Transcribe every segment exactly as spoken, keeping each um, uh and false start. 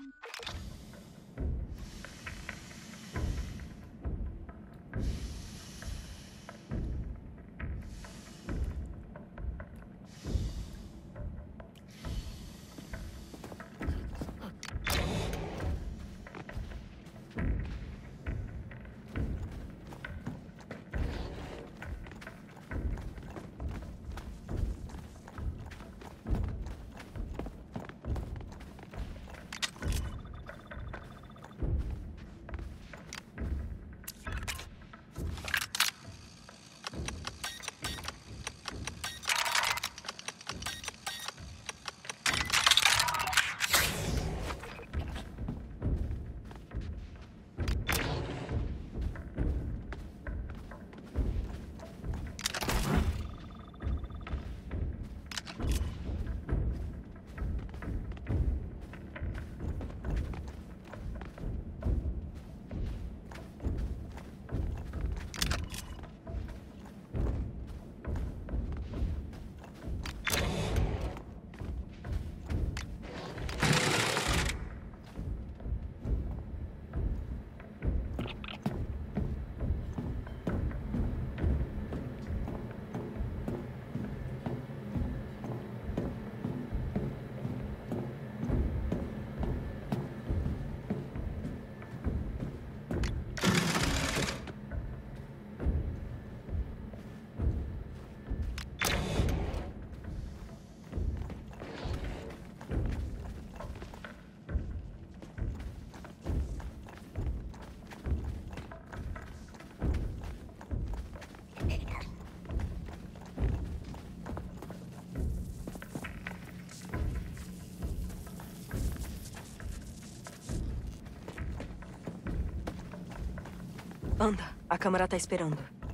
Anda, a câmara tá esperando.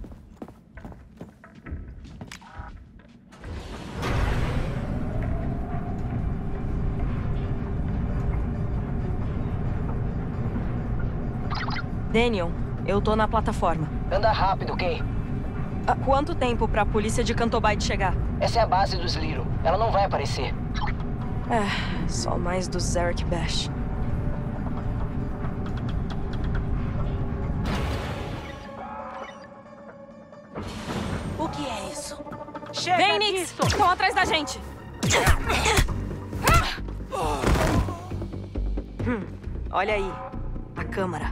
Daniel, eu tô na plataforma. Anda rápido, Kay. Há quanto tempo pra polícia de Cantobite chegar? Essa é a base dos Lyro. Ela não vai aparecer. É, só mais do Zerek Besh. O que é isso? Chega Vem, Nix! Estão atrás da gente! hum, olha aí. A câmara.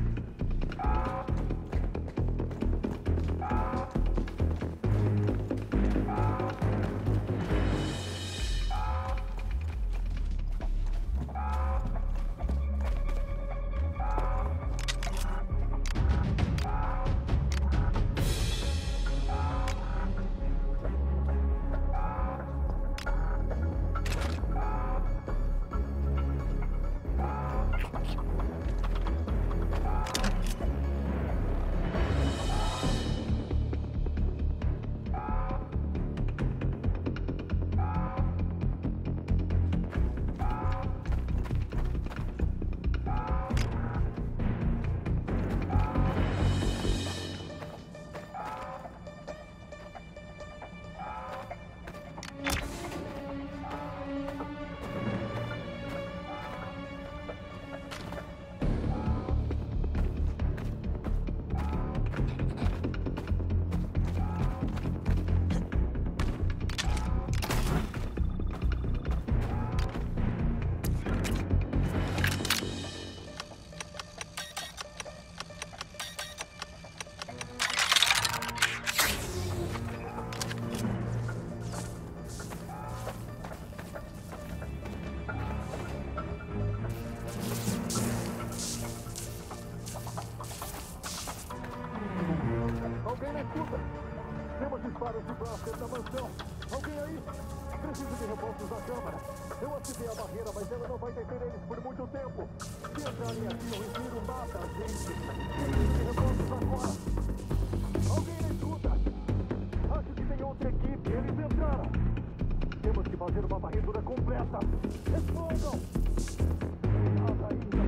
Temos disparos de blaster na mansão. Alguém aí? Preciso de reforços da câmara. Eu ativei a barreira, mas ela não vai deter eles por muito tempo. Se entrarem aqui, o Respiro mata a gente. Preciso de reforços agora. Alguém me escuta? Acho que tem outra equipe. Eles entraram. Temos que fazer uma varredura completa. Explodam! Nada ainda.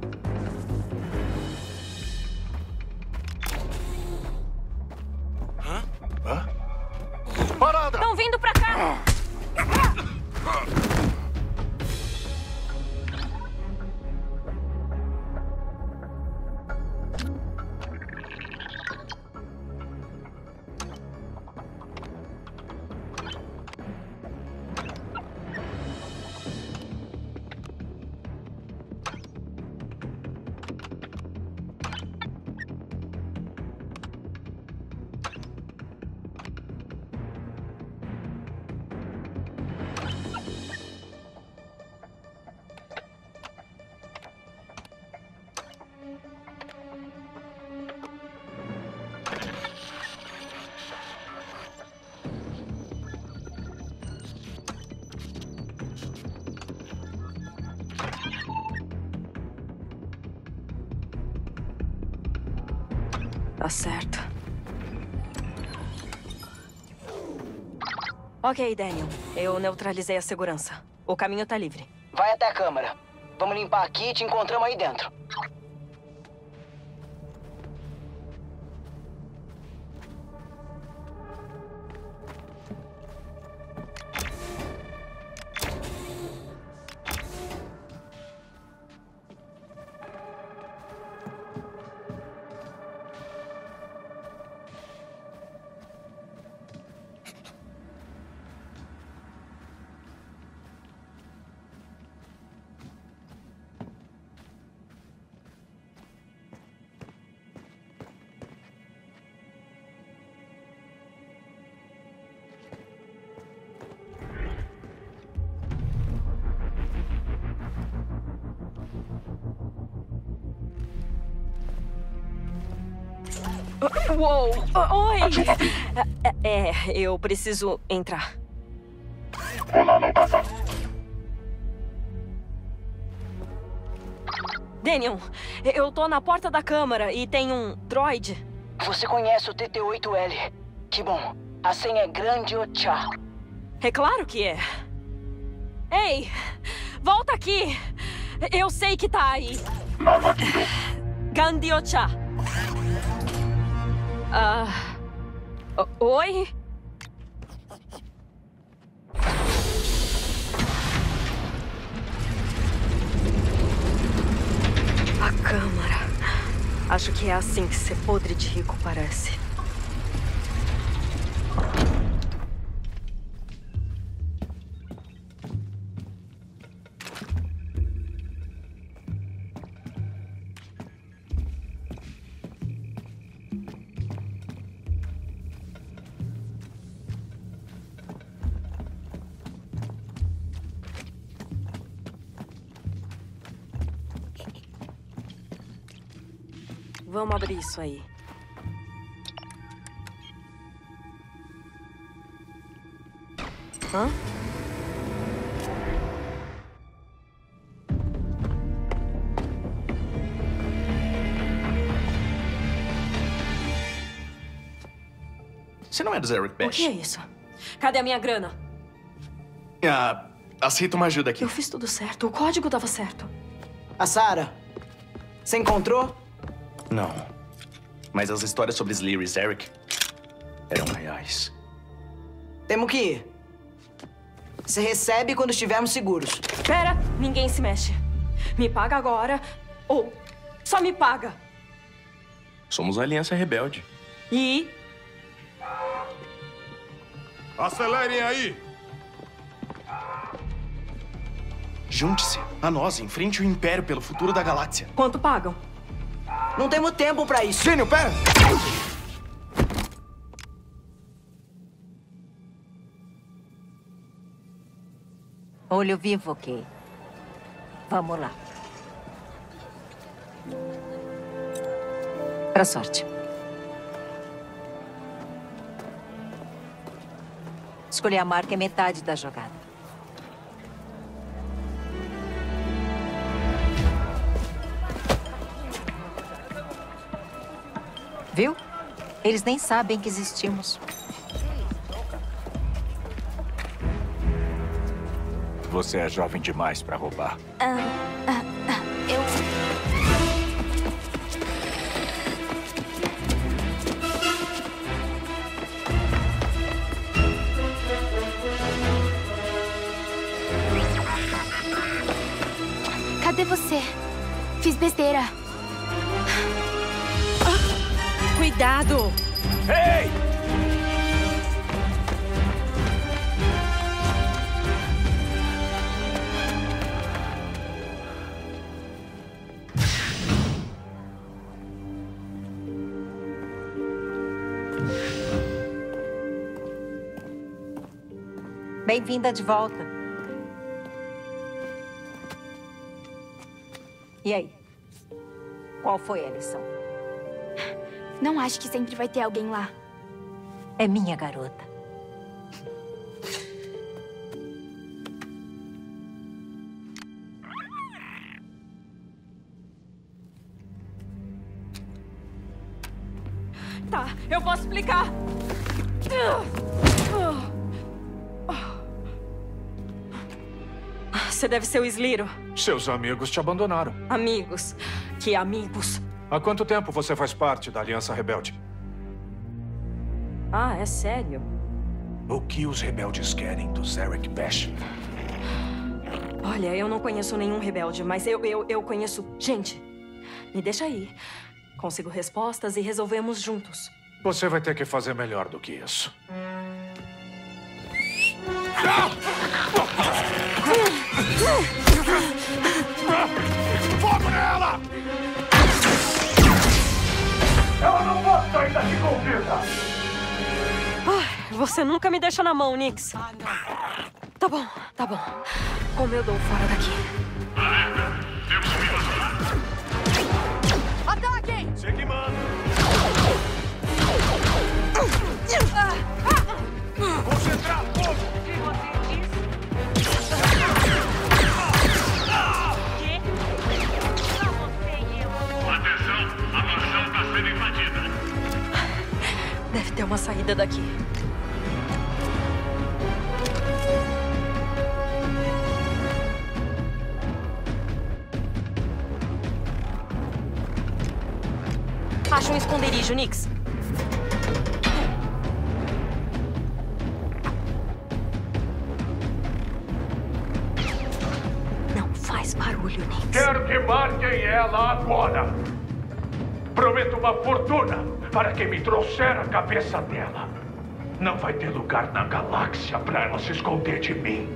Parada! Estão vindo pra cá! Tá certo. Ok, Daniel. Eu neutralizei a segurança. O caminho tá livre. Vai até a câmara. Vamos limpar aqui e te encontramos aí dentro. Uou! Oi! É, é, eu preciso entrar. Olá, não passa. Daniel, eu tô na porta da câmara e tem um droid. Você conhece o T T oito L. Que bom. A senha é Grandiocha. É claro que é. Ei! Volta aqui! Eu sei que tá aí. Navakiro. Grandiocha. Ah... o- Oi? A câmara. Acho que é assim que ser podre de rico parece. Vamos abrir isso aí. Hã? Você não é do Zerek O Bash? que é isso? Cadê a minha grana? Ah, aceita uma ajuda aqui. Eu fiz tudo certo. O código tava certo. A Sarah. Você encontrou? Não. Mas as histórias sobre Sleer e Zarek eram reais. Temos que ir. Você recebe quando estivermos seguros. Pera, ninguém se mexe. Me paga agora ou só me paga. Somos a Aliança Rebelde. E Acelerem aí! Junte-se a nós, enfrente o Império pelo futuro da galáxia. quanto pagam? Não temos tempo pra isso. Gênio, pera! Olho vivo, ok. Vamos lá. Pra sorte. Escolher a marca é metade da jogada. Viu? Eles nem sabem que existimos. Você é jovem demais pra roubar. Eu. Cadê você? Fiz besteira. Cuidado! Ei! Bem-vinda de volta. E aí? Qual foi a lição? Não acho que sempre vai ter alguém lá. É minha garota. Eu posso explicar. Você deve ser o Sliro. Seus amigos te abandonaram. Amigos. Que amigos? Há quanto tempo você faz parte da Aliança Rebelde? Ah, é sério? O que os rebeldes querem do Zarek Besh? Olha, eu não conheço nenhum rebelde, mas eu, eu, eu conheço gente. Me deixa aí. Consigo respostas e resolvemos juntos. Você vai ter que fazer melhor do que isso. Fogo nela! Ela não pode sair daqui com vida! Você nunca me deixa na mão, Nix. Tá bom, tá bom. Como eu dou fora daqui? Ataquem! Você que manda! Concentrar fogo! O que você disse? O quê? Só você e eu. Atenção, a mansão está sendo invadida. Deve ter uma saída daqui. Acha um esconderijo, Nix. Não faz barulho, Nix. Quero que marquem ela agora. Prometo uma fortuna para quem me trouxer a cabeça dela. Não vai ter lugar na galáxia para ela se esconder de mim.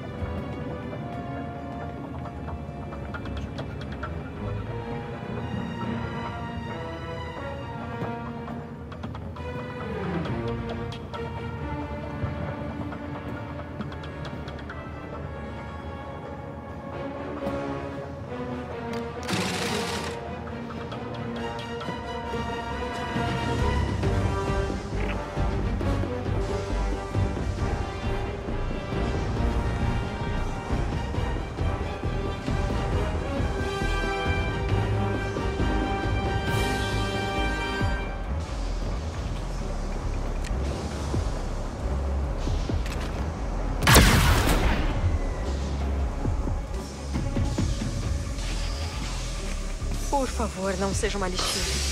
Por favor, não seja uma lixeira.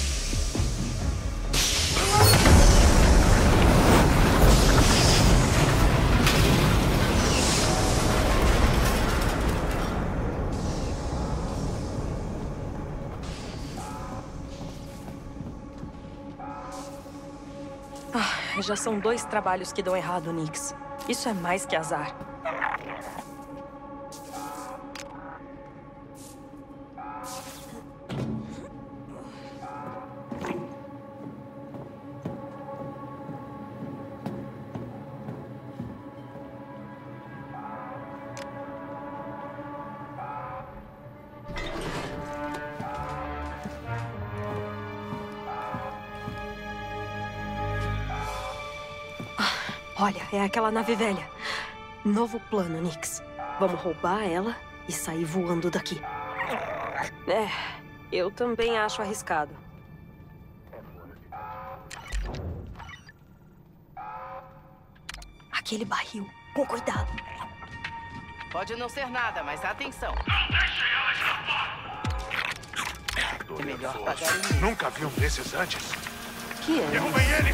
Ah, já são dois trabalhos que dão errado, Nix. Isso é mais que azar. Olha, é aquela nave velha. Novo plano, Nix. Vamos roubar ela e sair voando daqui. É, eu também acho arriscado. Aquele barril, com cuidado. Pode não ser nada, mas atenção. É melhor pagar em... Nunca vi um desses antes. Que é? Derrubem ele!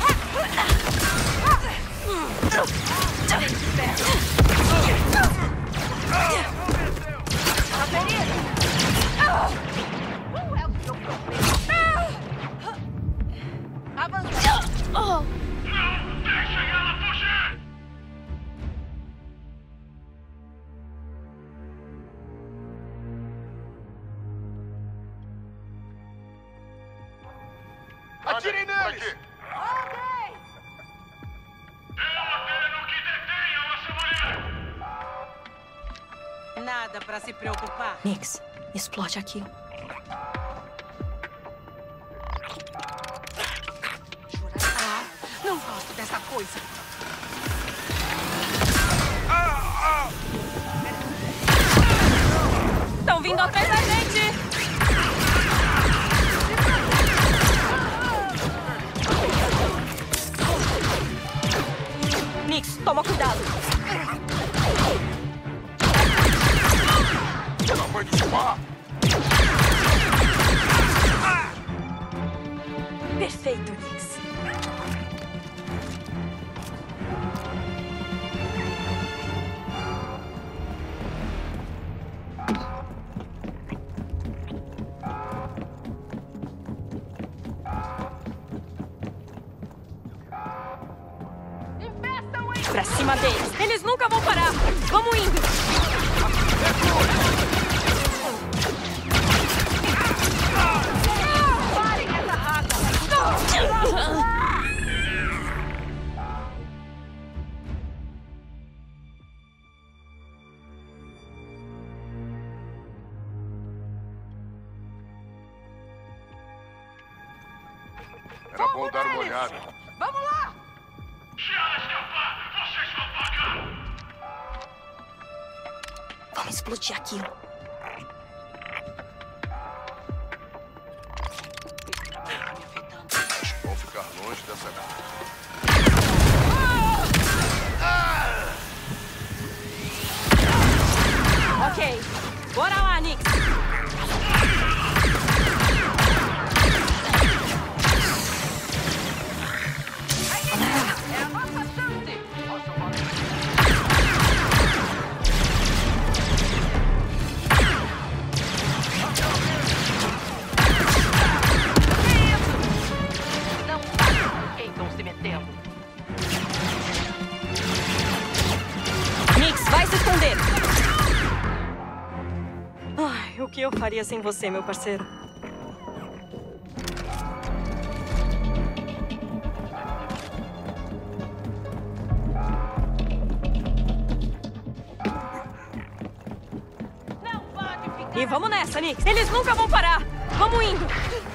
Oh! Não deixem ela fugir! Atirem neles! Nada pra se preocupar. Nix, explode aquilo. Ah, não gosto dessa coisa. Estão vindo atrás da gente! Toma cuidado. Ela vai desmar. Perfeito, Nix. Pra cima deles. Eles nunca vão parar. Vamos indo. Parem essa rata. Era bom dar uma olhada. Vamos lá! Se ela escapar, vocês vão pagar. Vamos explodir aquilo. Vão ficar longe dessa casa. Ok. Bora lá, Nix. Ai, o que eu faria sem você, meu parceiro? Não pode ficar. E vamos nessa, Nix. Eles nunca vão parar. Vamos indo.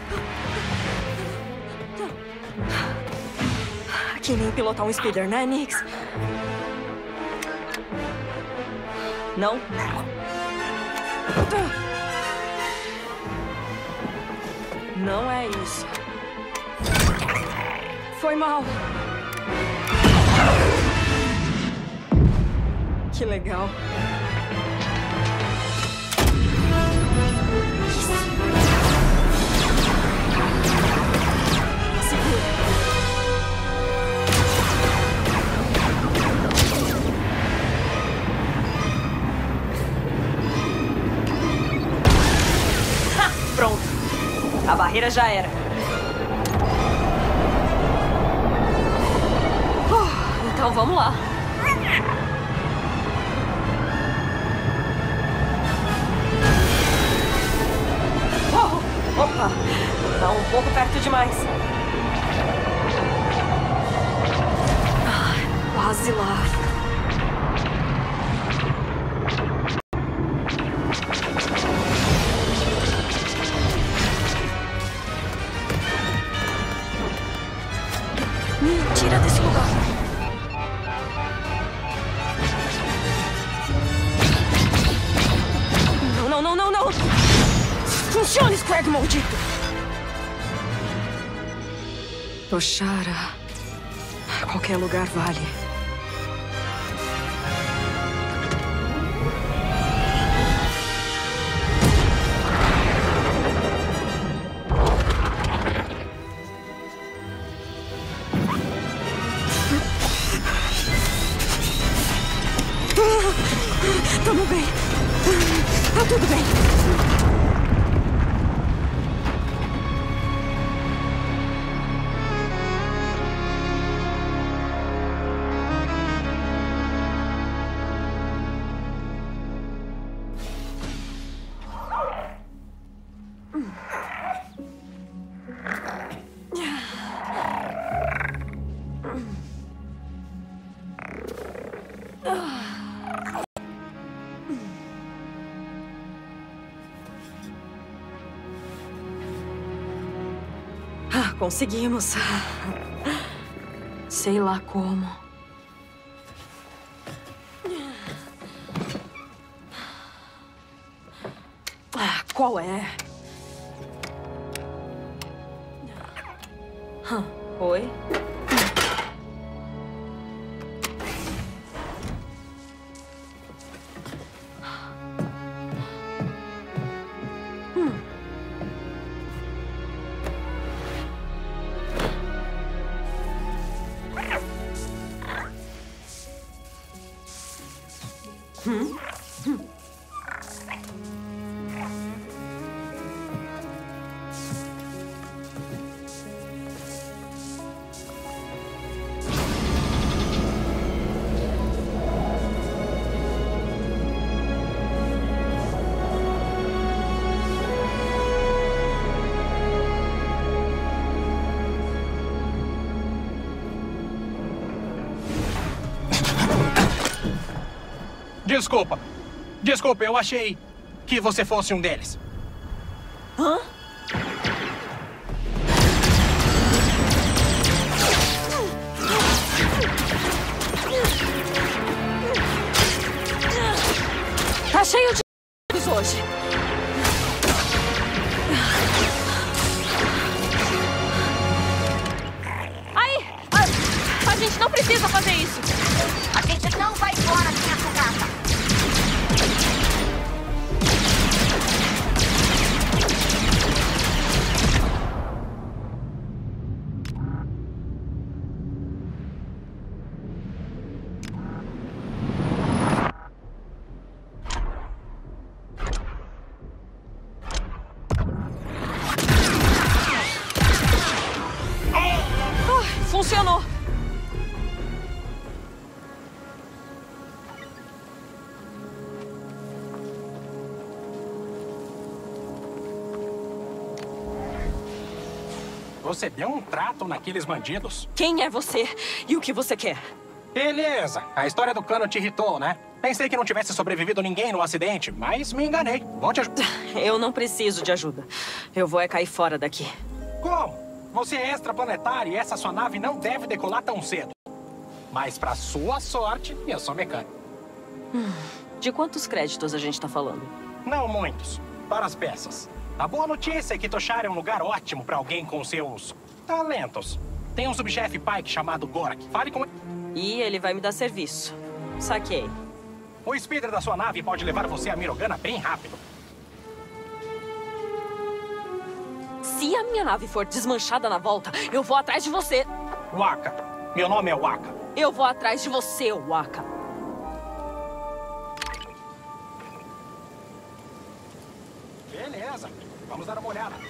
Que nem pilotar um speeder, né, Nix? Não? Não é isso. Foi mal. Que legal. Pronto. A barreira já era. Uh, então vamos lá. Oh, opa! Tá um pouco perto demais. Ah, quase lá. Me tira desse lugar. Não, não, não, não, não. Funcione, Scrag maldito. Toshara. Qualquer lugar vale. Tamo bem. Tá tudo bem. Conseguimos. Sei lá como. Ah, qual é? Hum, oi? Desculpa. Desculpa, eu achei que você fosse um deles. Hã? Tá cheio de hoje. Aí! A, a gente não precisa fazer isso. A gente não vai embora sem a sucata. Funcionou! Você deu um trato naqueles bandidos? Quem é você e o que você quer? Beleza. A história do cano te irritou, né? Pensei que não tivesse sobrevivido ninguém no acidente, mas me enganei. Vou te ajudar. Eu não preciso de ajuda. Eu vou é cair fora daqui. Como? Você é extraplanetário e essa sua nave não deve decolar tão cedo. Mas, pra sua sorte, eu sou mecânico. Hum, de quantos créditos a gente tá falando? Não muitos. Para as peças. A boa notícia é que Toshar é um lugar ótimo pra alguém com seus talentos. Tem um subchefe Pike chamado Gorak. Fale com ele. E ele vai me dar serviço. Saquei. O speeder da sua nave pode levar você a Mirogana bem rápido. Se a minha nave for desmanchada na volta, eu vou atrás de você. Waka. Meu nome é Waka. Eu vou atrás de você, Waka. Beleza. Vamos dar uma olhada.